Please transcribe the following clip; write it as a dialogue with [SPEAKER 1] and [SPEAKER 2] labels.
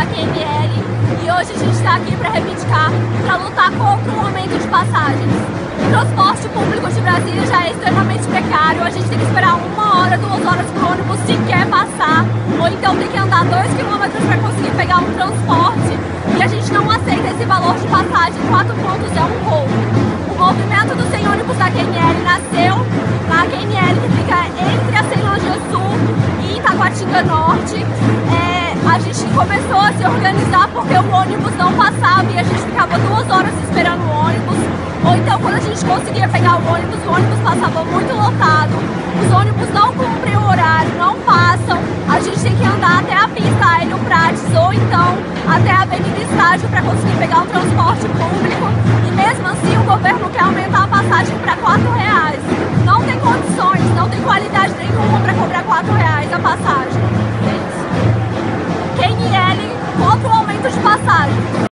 [SPEAKER 1] da QML e hoje a gente está aqui para reivindicar, para lutar contra o aumento de passagens. O transporte público de Brasília já é extremamente precário, a gente tem que esperar 1 hora, 2 horas para o ônibus sequer passar, ou então tem que andar 2 quilômetros para conseguir pegar um transporte, e a gente não aceita esse valor de passagem. 4 pontos é um roubo. O movimento do Sem Ônibus da QML nasceu na QML, que fica entre a Ceilândia Sul e Itaguatinga Norte. A gente começou a se organizar porque o ônibus não passava e a gente ficava 2 horas esperando o ônibus. Ou então, quando a gente conseguia pegar o ônibus passava muito lotado. Os ônibus não cumprem o horário, não passam. A gente tem que andar até a pista Hélio Prates ou então até a Avenida Estádio para conseguir pegar um transporte público. E mesmo assim, o governo quer aumentar a passagem para R$4. Não tem condições, não tem qualidade nenhuma para cobrar R$4 a passagem. É isso. QML contra o aumento de passagem.